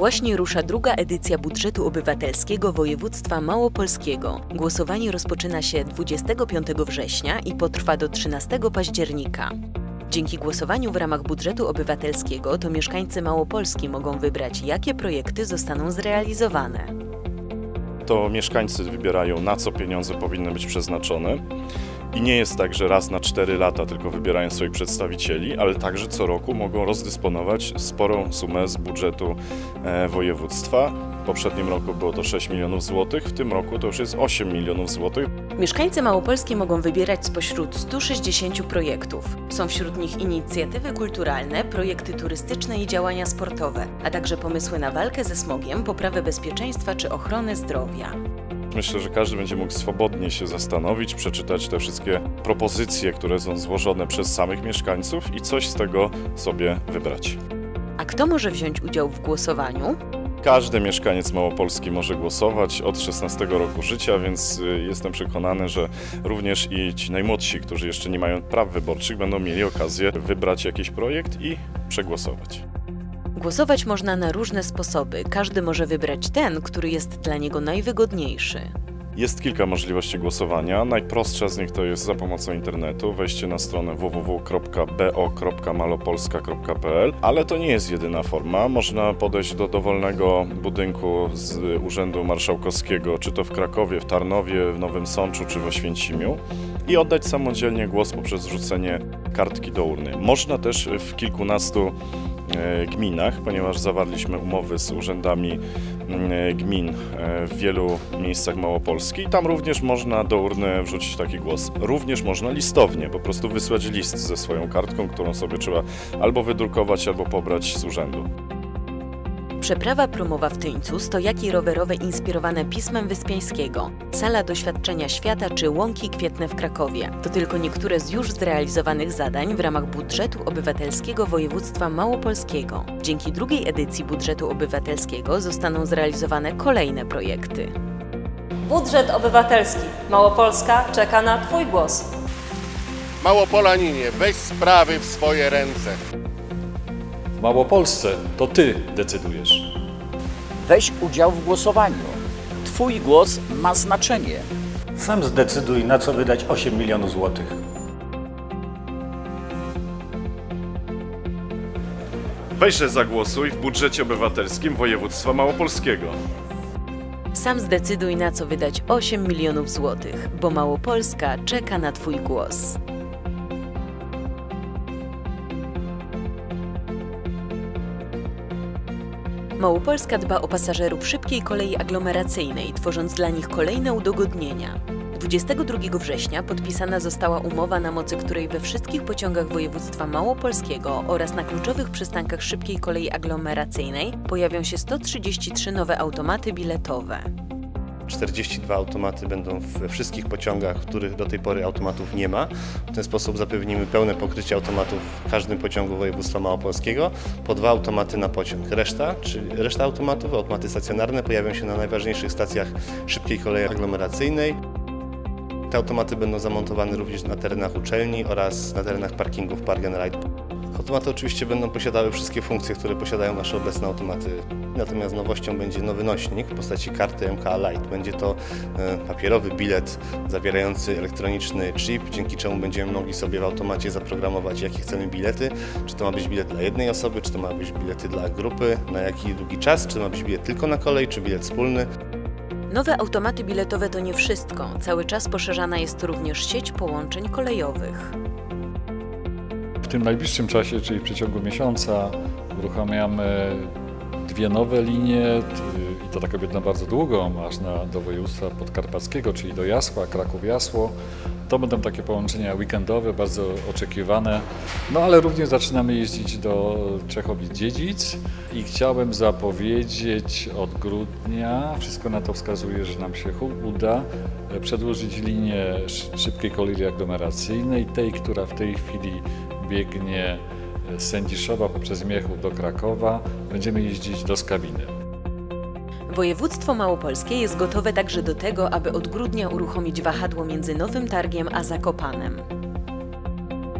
Właśnie rusza druga edycja budżetu obywatelskiego województwa małopolskiego. Głosowanie rozpoczyna się 25 września i potrwa do 13 października. Dzięki głosowaniu w ramach budżetu obywatelskiego to mieszkańcy Małopolski mogą wybrać, jakie projekty zostaną zrealizowane. To mieszkańcy wybierają, na co pieniądze powinny być przeznaczone. I nie jest tak, że raz na 4 lata tylko wybierają swoich przedstawicieli, ale także co roku mogą rozdysponować sporą sumę z budżetu województwa. W poprzednim roku było to 6 milionów złotych, w tym roku to już jest 8 milionów złotych. Mieszkańcy Małopolski mogą wybierać spośród 160 projektów. Są wśród nich inicjatywy kulturalne, projekty turystyczne i działania sportowe, a także pomysły na walkę ze smogiem, poprawę bezpieczeństwa czy ochronę zdrowia. Myślę, że każdy będzie mógł swobodnie się zastanowić, przeczytać te wszystkie propozycje, które są złożone przez samych mieszkańców i coś z tego sobie wybrać. A kto może wziąć udział w głosowaniu? Każdy mieszkaniec Małopolski może głosować od 16 roku życia, więc jestem przekonany, że również i ci najmłodsi, którzy jeszcze nie mają praw wyborczych, będą mieli okazję wybrać jakiś projekt i przegłosować. Głosować można na różne sposoby. Każdy może wybrać ten, który jest dla niego najwygodniejszy. Jest kilka możliwości głosowania. Najprostsza z nich to jest za pomocą internetu, wejście na stronę www.bo.malopolska.pl, ale to nie jest jedyna forma. Można podejść do dowolnego budynku z Urzędu Marszałkowskiego, czy to w Krakowie, w Tarnowie, w Nowym Sączu, czy w Oświęcimiu i oddać samodzielnie głos poprzez wrzucenie kartki do urny. Można też w kilkunastu gminach, ponieważ zawarliśmy umowy z urzędami gmin w wielu miejscach Małopolski i tam również można do urny wrzucić taki głos. Również można listownie, po prostu wysłać list ze swoją kartką, którą sobie trzeba albo wydrukować, albo pobrać z urzędu. Przeprawa promowa w Tyńcu, stojaki rowerowe inspirowane Pismem Wyspiańskiego, sala doświadczenia świata czy łąki kwietne w Krakowie. To tylko niektóre z już zrealizowanych zadań w ramach budżetu obywatelskiego województwa małopolskiego. Dzięki drugiej edycji budżetu obywatelskiego zostaną zrealizowane kolejne projekty. Budżet obywatelski. Małopolska czeka na Twój głos. Małopolaninie, weź sprawy w swoje ręce. W Małopolsce to Ty decydujesz. Weź udział w głosowaniu. Twój głos ma znaczenie. Sam zdecyduj, na co wydać 8 milionów złotych. Weźże zagłosuj w budżecie obywatelskim województwa małopolskiego. Sam zdecyduj, na co wydać 8 milionów złotych, bo Małopolska czeka na Twój głos. Małopolska dba o pasażerów szybkiej kolei aglomeracyjnej, tworząc dla nich kolejne udogodnienia. 22 września podpisana została umowa, na mocy której we wszystkich pociągach województwa małopolskiego oraz na kluczowych przystankach szybkiej kolei aglomeracyjnej pojawią się 133 nowe automaty biletowe. 42 automaty będą we wszystkich pociągach, w których do tej pory automatów nie ma. W ten sposób zapewnimy pełne pokrycie automatów w każdym pociągu województwa małopolskiego. Po 2 automaty na pociąg. Reszta automatów, automaty stacjonarne, pojawią się na najważniejszych stacjach szybkiej kolei aglomeracyjnej. Te automaty będą zamontowane również na terenach uczelni oraz na terenach parkingów Park and Ride. Automaty oczywiście będą posiadały wszystkie funkcje, które posiadają nasze obecne automaty. Natomiast nowością będzie nowy nośnik w postaci karty MK Lite. Będzie to papierowy bilet zawierający elektroniczny chip, dzięki czemu będziemy mogli sobie w automacie zaprogramować, jakie chcemy bilety. Czy to ma być bilet dla jednej osoby, czy to ma być bilety dla grupy, na jaki długi czas, czy to ma być bilet tylko na kolej, czy bilet wspólny. Nowe automaty biletowe to nie wszystko. Cały czas poszerzana jest również sieć połączeń kolejowych. W tym najbliższym czasie, czyli w przeciągu miesiąca, uruchamiamy 2 nowe linie i to tak na bardzo długą, aż do województwa podkarpackiego, czyli do Jasła, Kraków-Jasło. To będą takie połączenia weekendowe, bardzo oczekiwane, no ale również zaczynamy jeździć do Czechowic-Dziedzic i chciałem zapowiedzieć od grudnia, wszystko na to wskazuje, że nam się uda, przedłużyć linię szybkiej kolei aglomeracyjnej, tej, która w tej chwili biegnie z Sędziszowa poprzez Miechów do Krakowa. Będziemy jeździć do Skawiny. Województwo małopolskie jest gotowe także do tego, aby od grudnia uruchomić wahadło między Nowym Targiem a Zakopanem.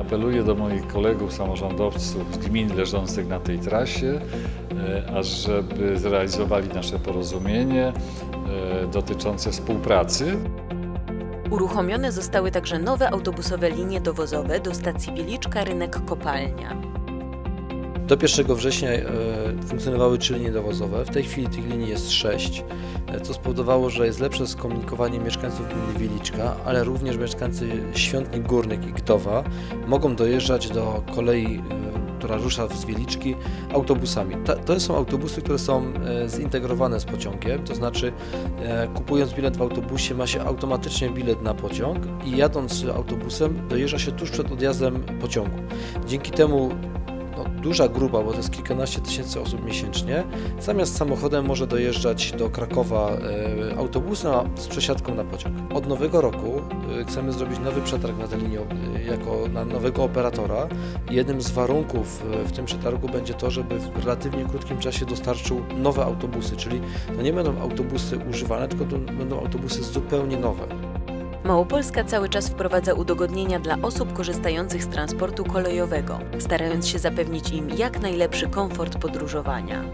Apeluję do moich kolegów samorządowców z gmin leżących na tej trasie, ażeby zrealizowali nasze porozumienie dotyczące współpracy. Uruchomione zostały także nowe autobusowe linie dowozowe do stacji Wieliczka, Rynek, Kopalnia. Do 1 września funkcjonowały 3 linie dowozowe, w tej chwili tych linii jest 6, co spowodowało, że jest lepsze skomunikowanie mieszkańców gminy Wieliczka, ale również mieszkańcy Świątnik Górnych i Gdowa mogą dojeżdżać do kolei, która rusza z Wieliczki, autobusami. To są autobusy, które są zintegrowane z pociągiem, to znaczy kupując bilet w autobusie ma się automatycznie bilet na pociąg i jadąc autobusem dojeżdża się tuż przed odjazdem pociągu. Dzięki temu duża grupa, bo to jest kilkanaście tysięcy osób miesięcznie, zamiast samochodem może dojeżdżać do Krakowa autobusem z przesiadką na pociąg. Od nowego roku chcemy zrobić nowy przetarg na tę linię jako na nowego operatora. Jednym z warunków w tym przetargu będzie to, żeby w relatywnie krótkim czasie dostarczył nowe autobusy, czyli to nie będą autobusy używane, tylko to będą autobusy zupełnie nowe. Małopolska cały czas wprowadza udogodnienia dla osób korzystających z transportu kolejowego, starając się zapewnić im jak najlepszy komfort podróżowania.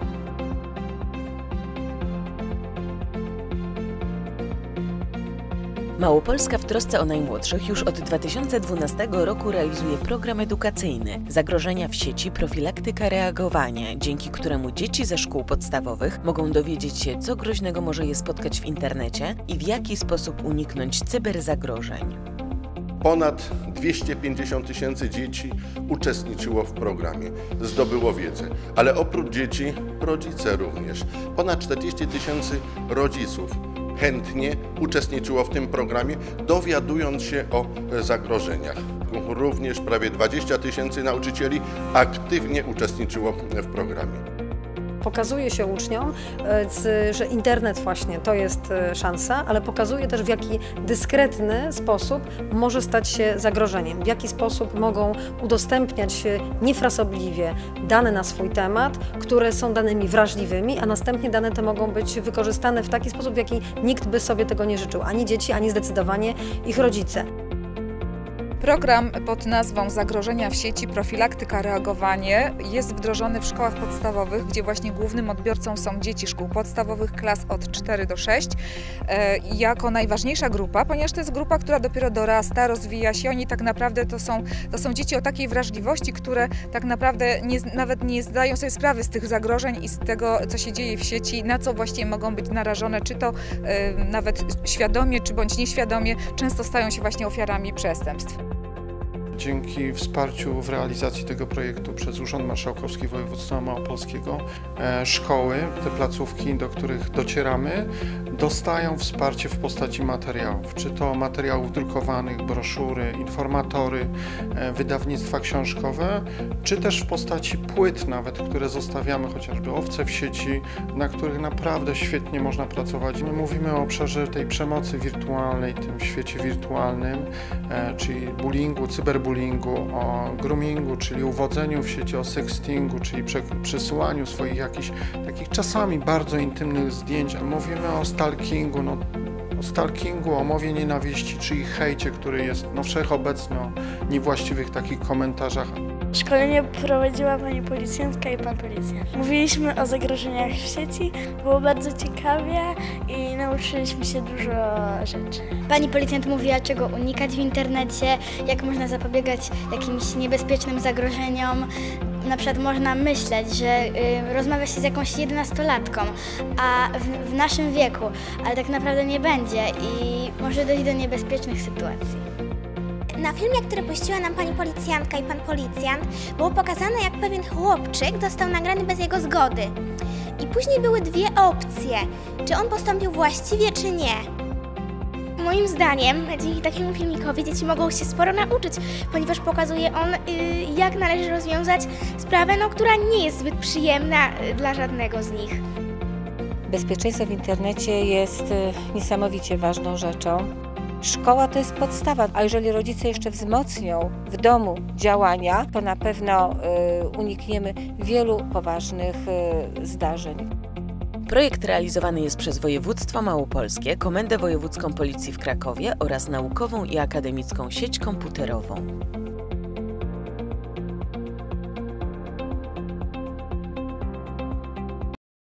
Małopolska w trosce o najmłodszych już od 2012 roku realizuje program edukacyjny Zagrożenia w sieci, profilaktyka, reagowanie, dzięki któremu dzieci ze szkół podstawowych mogą dowiedzieć się, co groźnego może je spotkać w internecie i w jaki sposób uniknąć cyberzagrożeń. Ponad 250 000 dzieci uczestniczyło w programie, zdobyło wiedzę, ale oprócz dzieci rodzice również. Ponad 40 000 rodziców chętnie uczestniczyło w tym programie, dowiadując się o zagrożeniach. Również prawie 20 000 nauczycieli aktywnie uczestniczyło w programie. Pokazuje się uczniom, że internet właśnie to jest szansa, ale pokazuje też, w jaki dyskretny sposób może stać się zagrożeniem, w jaki sposób mogą udostępniać niefrasobliwie dane na swój temat, które są danymi wrażliwymi, a następnie dane te mogą być wykorzystane w taki sposób, w jaki nikt by sobie tego nie życzył, ani dzieci, ani zdecydowanie ich rodzice. Program pod nazwą Zagrożenia w sieci, profilaktyka, reagowanie jest wdrożony w szkołach podstawowych, gdzie właśnie głównym odbiorcą są dzieci szkół podstawowych klas od 4 do 6 jako najważniejsza grupa, ponieważ to jest grupa, która dopiero dorasta, rozwija się. Oni tak naprawdę to są dzieci o takiej wrażliwości, które tak naprawdę nawet nie zdają sobie sprawy z tych zagrożeń i z tego, co się dzieje w sieci, na co właściwie mogą być narażone, czy to nawet świadomie, czy bądź nieświadomie, często stają się właśnie ofiarami przestępstw. Dzięki wsparciu w realizacji tego projektu przez Urząd Marszałkowski Województwa Małopolskiego szkoły, te placówki, do których docieramy, dostają wsparcie w postaci materiałów, czy to materiałów drukowanych, broszury, informatory, wydawnictwa książkowe, czy też w postaci płyt nawet, które zostawiamy, chociażby Owce w sieci, na których naprawdę świetnie można pracować. My mówimy o obszarze tej przemocy wirtualnej, tym świecie wirtualnym, czyli bullyingu, cyberbullyingu, o groomingu, czyli uwodzeniu w sieci, o sextingu, czyli przesyłaniu swoich jakichś takich czasami bardzo intymnych zdjęć. Mówimy o stalkingu, o mowie nienawiści, czyli hejcie, który jest wszechobecny, o niewłaściwych takich komentarzach. Szkolenie prowadziła pani policjantka i pan policjant. Mówiliśmy o zagrożeniach w sieci, było bardzo ciekawie i nauczyliśmy się dużo rzeczy. Pani policjant mówiła, czego unikać w internecie, jak można zapobiegać jakimś niebezpiecznym zagrożeniom. Na przykład można myśleć, że rozmawia się z jakąś 11-latką, a w naszym wieku, ale tak naprawdę nie będzie i może dojść do niebezpiecznych sytuacji. Na filmie, który puściła nam pani policjantka i pan policjant, było pokazane, jak pewien chłopczyk został nagrany bez jego zgody. I później były dwie opcje, czy on postąpił właściwie, czy nie. Moim zdaniem, dzięki takiemu filmikowi dzieci mogą się sporo nauczyć, ponieważ pokazuje on, jak należy rozwiązać sprawę, która nie jest zbyt przyjemna dla żadnego z nich. Bezpieczeństwo w internecie jest niesamowicie ważną rzeczą. Szkoła to jest podstawa, a jeżeli rodzice jeszcze wzmocnią w domu działania, to na pewno unikniemy wielu poważnych zdarzeń. Projekt realizowany jest przez Województwo Małopolskie, Komendę Wojewódzką Policji w Krakowie oraz Naukową i Akademicką Sieć Komputerową.